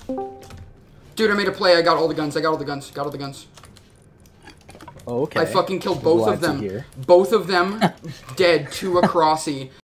Dude, I made a play. I got all the guns. I got all the guns. Got all the guns. Okay. I fucking killed both of them. Both of them dead to a crossy.